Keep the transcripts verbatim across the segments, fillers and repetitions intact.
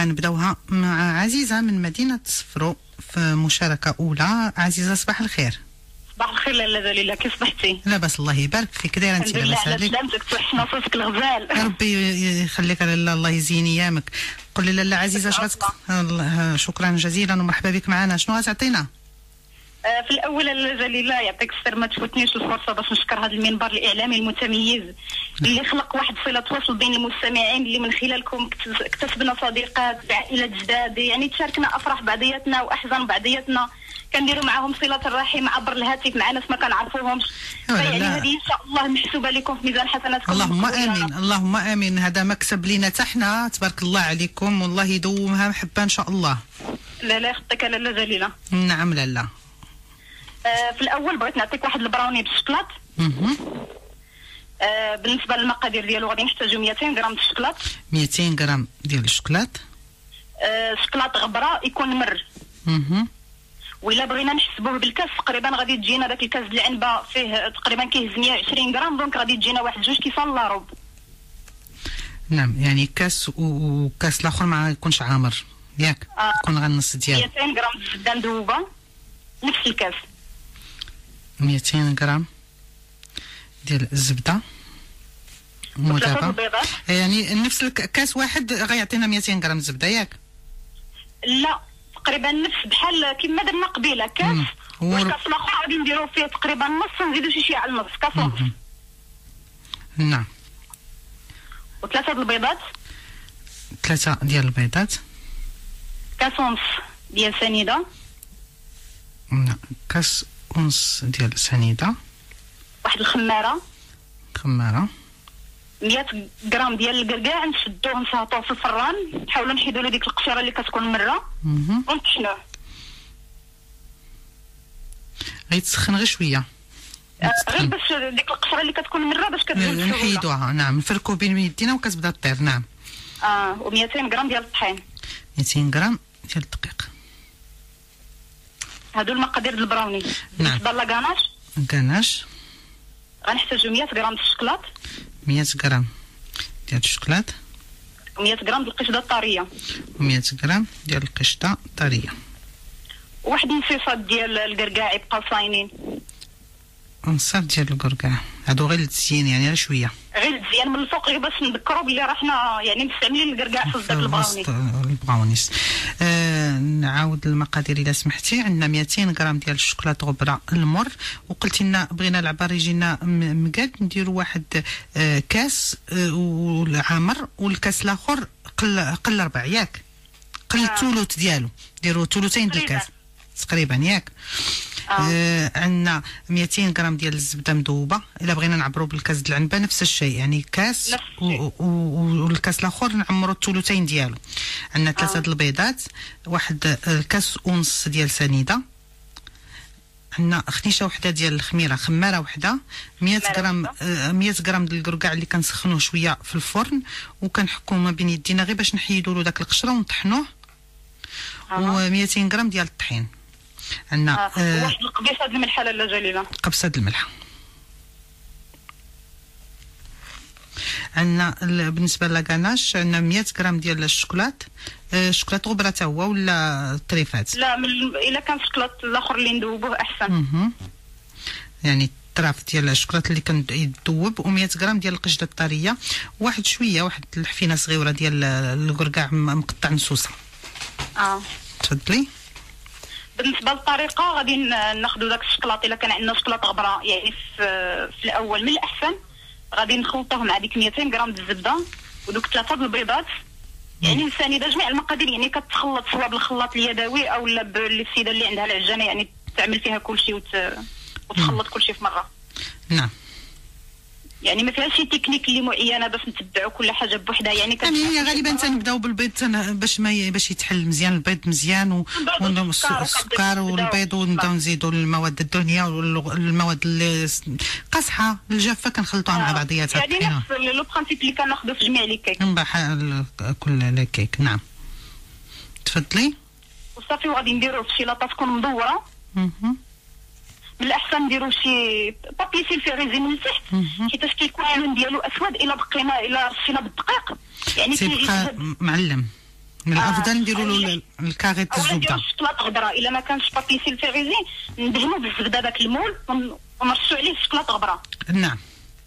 غنبداوها مع عزيزة من مدينة صفرو في مشاركة أولى. عزيزة صباح الخير. صباح الخير لاله جليله، كي صبحتي؟ لاباس الله يبارك فيك، دايره انت؟ لاباس عليك؟ سلامتك، توحشنا صوتك الغزال. ربي يخليك لاله، الله يزين ايامك. قولي لاله عزيزة اش غتك؟ شكرا جزيلا ومرحبا بك معنا، شنو غتعطينا؟ في الاول لاله جليله يعطيك السر ما تفوتنيش الفرصه باش نشكر هذا المنبر الاعلامي المتميز اللي خلق واحد صله تواصل بين المستمعين، اللي من خلالكم اكتسبنا صديقات بعائلات جداد، يعني تشاركنا افراح بعضياتنا واحزان بعضياتنا، كنديروا معاهم صله الرحم عبر الهاتف مع ناس ما كنعرفوهمش. يعني هذه ان شاء الله محسوبه لكم في ميزان حسناتكم. اللهم امين اللهم امين، هذا مكسب لينا حتى حنا، تبارك الله عليكم والله يدومها محبه ان شاء الله. لا لا يخطيك لاله جليله. نعم لاله. آه في الاول بغيت نعطيك واحد البراوني بالشكلاط. اها. آه بالنسبه للمقادير ديالو غادي نحتاجو مئتين غرام د الشكلاط. مئتين غرام ديال الشكلاط. آه شكلاط غبره يكون مر. اها. وإلا بغينا نحسبوه بالكاس تقريبا غادي تجينا داك الكاس ديال العنبه فيه تقريبا كيهز مئة وعشرين غرام، دونك غادي تجينا واحد جوج كيسان لاروب. نعم، يعني كاس وكاس الاخر ما يكونش عامر ياك؟ آه. يكون غير النص ديالو. مئتين غرام الزبده مذوبه نفس الكاس. مئتين غرام ديال الزبده مذوبه، يعني نفس الكاس واحد غيعطينا مئتين غرام زبده ياك؟ لا تقريبا نفس بحال كما درنا قبيله كاس، والكاس الاخر غادي نديرو فيه تقريبا نص، نزيدو شي شي على النص، كاس ونص. نعم. وثلاثه د البيضات. ثلاثه ديال البيضات. كاس ونص ديال سنيده. نعم، كاس ونص ديال سنيده. واحد الخماره. خماره. مئة غرام ديال الكركاع نشدوه نسهطوه في الفران، نحاولوا نحيدوا له ديك القشره اللي كتكون مره ونطحنوه. غيتسخن غير شويه. آه غير باش ديك القشره اللي كتكون مره باش كتزول بسهوله نحيدوها. نعم، نفركوا بين يدينا وكتبدا طير. نعم. اه و200 غرام ديال الطحين. مئتين غرام ديال الدقيق. هادو المقادير ديال البراوني. نعم. بالنسبه للاكاناش كاناش غنحتاجو مئة غرام د الشكلاط. مئة غرام ديال الشكلاط. ومئة غرام ديال القشطه الطريه. ومئة غرام ديال القشطه الطريه. واحد النصيصات ديال الكركاع يبقاو صاينين. نصاف ديال الكركاع هادو غير للتزيين، يعني غير شويه، غير الزيان من الفوق، غير باش نذكروا بلي راه حنا يعني مستعملين الكركاع في داك البراوني. البراونيس. آه نعاود المقادير الا سمحتي. عندنا مئتين غرام ديال الشوكولاط غبره المر، وقلتي لنا بغينا العبار يجينا مقاد، نديروا واحد آه كاس آه والعامر، والكاس الاخر قل قل ربع ياك؟ قل الثلث ديالو، ديروا ثلثين ديال الكاس تقريبا ياك؟ آه. آه عندنا مئتين غرام ديال الزبده مذوبه، الا بغينا نعبروا بالكاس ديال العنبه نفس الشيء، يعني كاس والكاس الاخر نعمروا الثلثين ديالو. عندنا ثلاثه د البيضات، واحد كاس ونص ديال سنيده، عندنا خنيشه وحده ديال الخميره، خماره وحده، مئة غرام آه مئة غرام ديال الكركاع اللي كنسخنوه شويه في الفرن وكنحكوه ما بين يدينا غير باش نحيدوا له داك القشره ونطحنوه. آه. و200 غرام ديال الطحين. عندنا آه. واحد القبيصه د الملح لاله جليله. قبصه د الملح. عندنا بالنسبه للاكاناش عندنا مئة غرام ديال الشوكولات. آه الشوكولات غبره تا هو ولا طريفات؟ لا من الا كان الشوكولات الاخر اللي ندوبوه احسن. اها. يعني طراف ديال الشوكولات اللي كندوب، و100 غرام ديال القشطه الطريه، واحد شويه واحد الحفينه صغيره ديال الكركاع مقطع نصوصه. اه تفضلي. بالنسبه للطريقه غادي ناخذوا داك الشكلاط، الا كان عندنا شكلاط غبره يعني في, في الاول من الاحسن غادي نخلطوه مع ديك مئتين غرام د الزبده ودوك ثلاثه د البيضات، يعني السنيده جميع المقادير يعني كتخلط سواء بالخلاط اليدوي او لا بالسيده اللي عندها العجانه، يعني تعمل فيها كل شيء وت... وتخلط كل شيء في مره. نعم. يعني ما فيهاش شي تكنيك اللي معينه باش نتبعوا كل حاجه بوحدها، يعني يعني هي غالبا تنبداو بالبيض باش ما باش يتحل مزيان البيض مزيان والسكر والبيض، ونبداو نزيدوا المواد الدهنيه والمواد اللي قاصحه الجافه كنخلطوها مع بعضياتها. يعني نفس لو برانسيب اللي كناخذوا في جميع لي كيك. بحال كل لي كيك. نعم. تفضلي. وصافي وغادي نديروه في شي لاطه تكون مدوره. اها. من الاحسن نديرو شي بابي سيلفيريزي من التحت، حيتاش كيكون اللون ديالو اسود، الا بقينا الا رشينا بالدقيق يعني كيبقى معلم من الافضل نديروا له الكاريت الزبده. نديروا الشوكولاط غبره، الا ما كانش بابي سيلفيريزي ندهنوا بالزبده داك المول ونرشوا عليه الشوكولاط غبره. نعم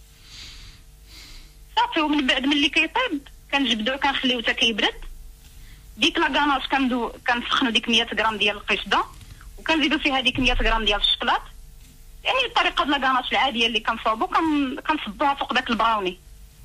صافي. ومن بعد ملي كيطيب كنجبدوه كنخليوه حتى كيبرد. ديك لاكاناش كندو كنسخنوا ديك مية غرام ديال القشده وكنزيدوا فيها ديك مية غرام ديال الشوكولاط. يعني الطريقه ديال لاكاناش العاديه اللي كنصاوبوا كنصبوها فوق داك البراوني.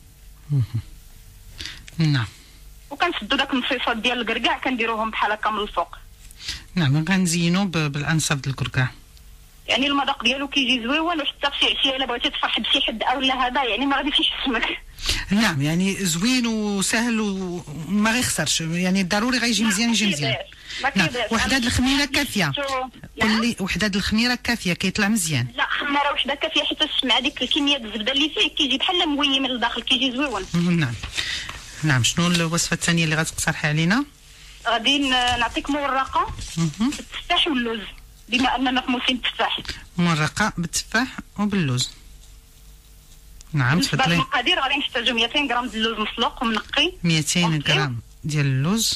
نعم. وكنسدوا داك النصيصات ديال الكركاع كنديروهم بحال هكا من الفوق. نعم غنزينوا بالانصاف ديال الكركاع. يعني المذاق ديالو كيجي زويون، وحتى في شي عشيه الا بغيتي تفرح بشي حد او لا هذا يعني ما غاديش يحسمك. نعم يعني زوين وسهل وما غيخسرش، يعني ضروري غيجي مزيان يجي مزيان. نعم وحده الخميره كافيه. قول لي وحده الخميره كافيه كيطلع مزيان؟ لا خماره وحده كافيه حيت مع ديك الكميه ديال الزبده اللي فيه كيجي بحال موي من الداخل كيجي زويون. نعم نعم. شنو الوصفه الثانيه اللي غتقترحي علينا؟ غادي نعطيك مورقه بالتفاح واللوز بما اننا في موسم التفاح. مورقه بالتفاح وباللوز. نعم بالنسبه تفضلي. للمقادير غادي نحتاجو مئتين غرام ديال اللوز مسلوق ومنقي. مئتين غرام ديال اللوز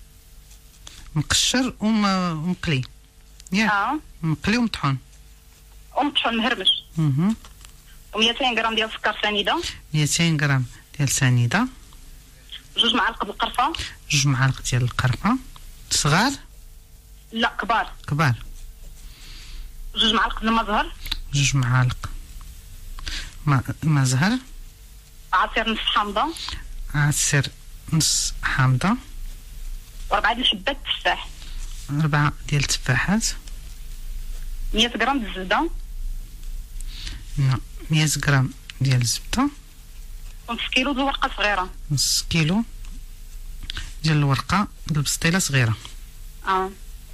مقشر ومقلي. ياك اه مقلي ومطحون. ومطحون مهرمش. اها. و200 غرام ديال السكر سنيده. مئتين غرام ديال سنيده. جوج معالق ديال القرفه. جوج معالق ديال القرفه. صغار؟ لا كبار. كبار. جوج معالق ديال المزهر. جوج معالق ما مزهر. عصير نص حامضه. عصير نص حامضه. واربعه ديال حبات التفاح. أربعة ديال التفاحات. مية غرام ديال الزبده. نعم مية غرام ديال الزبده. ونص كيلو ديال الورقه صغيره. نص كيلو ديال الورقه ديال البسطيله صغيره. اه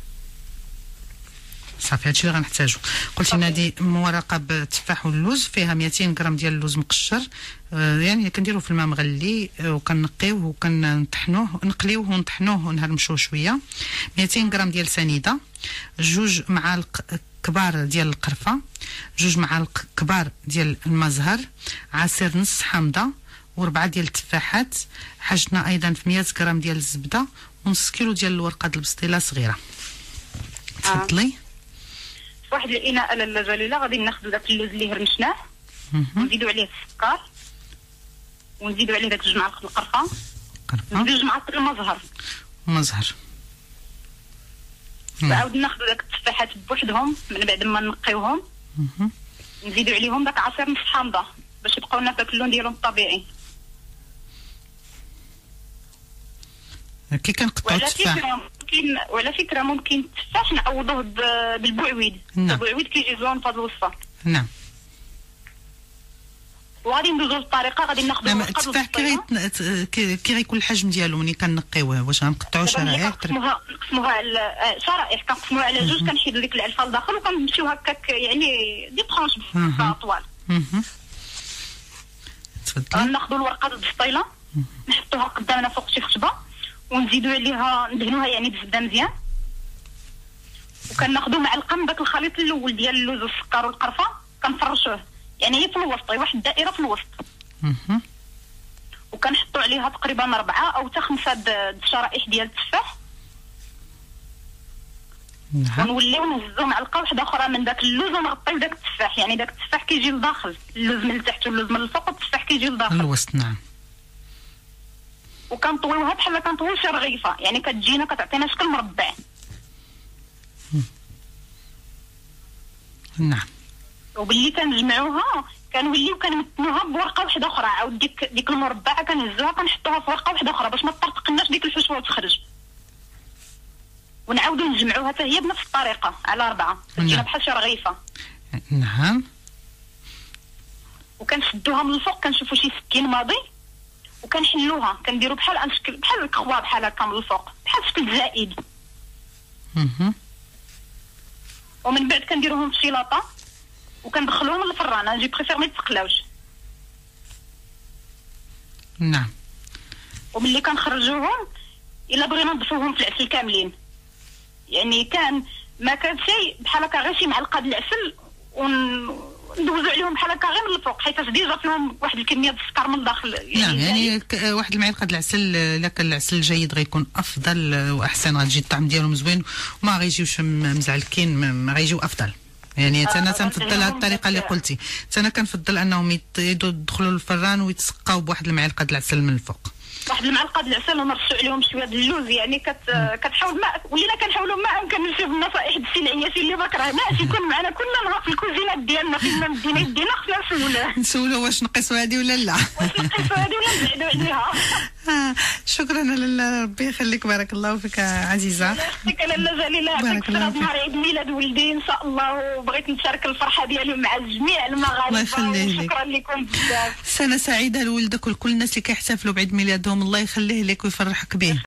صافي هادشي اللي غنحتاجو. قلتي لنا هادي مورقه بالتفاح واللوز فيها مئتين غرام ديال اللوز مقشر، آه يعني كنديروه في الماء مغلي آه وكنقيوه وكنطحنوه نقليوه ونطحنوه ونهرمشوه شويه. مئتين غرام ديال سنيده. جوج معالق كبار ديال القرفه. جوج معالق كبار ديال المزهر. عصير نص حامضه. وربعه ديال التفاحات. حاجتنا ايضا في مية غرام ديال الزبده ونص كيلو ديال الورقه ديال البسطيله صغيره. تفضلي. آه. في واحد الاناء لاله جليله غادي ناخذ داك اللوز اللي هرمشناه ونزيدو عليه السكر ونزيدو عليه داك جوج معالق القرفه. قرفه. جوج معالق المزهر. مزهر. وعاود ناخذ داك التفاحات بوحدهم من بعد ما نقيوهم. نزيدو عليهم داك عصير نص حامضه باش يبقاو لنا داك اللون ديالهم الطبيعي. كي كنقطعوا التفاح ممكن وعلى فكره ممكن التفاح نعوضوه بالبوعويد. نعم. البوعويد كيجي زوين في هذه الوصفه. نعم. وغادي ندوزو للطريقه. غادي ناخذ نعم التفاح كي كي كي غيكون الحجم ديالو ملي كنقيوه واش غنقطعوا شرائح؟ كنقسموها نقسموها على شرائح كنقسموها على جوج كنحيدو ديك العلفه لداخل وكنمشيو هكاك يعني دي طرونش طوال. تفضلي. ناخذ الورقه ديال البسطيله نحطوها قدامنا فوق شي خشبه ونزيدو عليها ندهنوها يعني بالزبده مزيان. وكناخذو معلقه من داك الخليط الاول ديال اللوز والسكر والقرفه كنفرشوه يعني هي في الوسط واحد الدائره في الوسط. اها. وكنحطوا عليها تقريبا اربعه او حتى خمسه د الشرائح ديال التفاح. نعم. ونوليو نهزو معلقه واحده اخرى من داك اللوز ونغطيو داك التفاح يعني داك التفاح كيجي لداخل اللوز من التحت واللوز من الفوق والتفاح كيجي لداخل. الوسط. نعم. وكنطويوها بحال كنطويو شي رغيفه يعني كتجينا كتعطينا شكل مربع. نعم. وباللي كنجمعوها كنوليو كنمتنوها بورقه واحده اخرى عاود ديك ديك المربعه كنهزوها كنحطوها في ورقه واحده اخرى باش ما تطرطقناش ديك الحشوه وتخرج. ونعاودو نجمعوها حتى هي بنفس الطريقه على اربعه كتجينا بحال شي رغيفه. نعم. وكنشدوها من الفوق كنشوفوا شي سكين ماضي وكنحلوها كنديروا بحال ان شكل بحال الكخوا بحال هكا من الفوق بحال شكل زائد. اها. ومن بعد كنديروهم في شي لاطه وكندخلوهم للفران. انا جي بريفير ما يتسقلاوش. نعم. وملي كنخرجوهم الا بغينا نضيفوهم في العسل كاملين يعني كان ما كان شيء بحال هكا غير شي معلقه ديال العسل ون... ندوزو عليهم بحال هكا غير من الفوق، حيت ديجا فيهم واحد الكميه ديال السكر من الداخل. يعني نعم يعني ك- واحد المعلقه د العسل، الا كان العسل جيد غيكون افضل واحسن، غتجي الطعم ديالهم زوين وما غيجيوش م- مزعلكين، ما- ما غيجيو افضل. يعني انا تنفضل هذه الطريقه اللي قلتي، انا كنفضل انهم يط- يدخلوا للفران ويتسقاو بواحد المعلقه د العسل من الفوق. واحد المعلقه ديال العسل ونرشوا عليهم شويه د اللوز، يعني كت كتحاول ما ولينا كنحاولوا ما كنمشيو بالنصائح السي العياسي اللي ما كرهناش يكون معنا كل نهار في الكوزينات ديالنا، فين ما مدينا يدينا خصنا نسولوه نسولو واش نقصوا هذه ولا لا. واش نقيسوا هذه ولا نبعدوا عليها. آه، شكرا لاله، ربي يخليك، بارك الله فيك عزيزه. يعطيك لاله جليله، بارك الله يعطيك فيك. نهار عيد ميلاد ولدي ان شاء الله، وبغيت نشارك الفرحه ديالي مع جميع المغاربه. الله يخليه لك. شكرا لكم بزاف. سنه سعيده لولدك ولكل الناس اللي كيحتفلوا بعيد ميلادهم، الله يخليه لك ويفرحك به.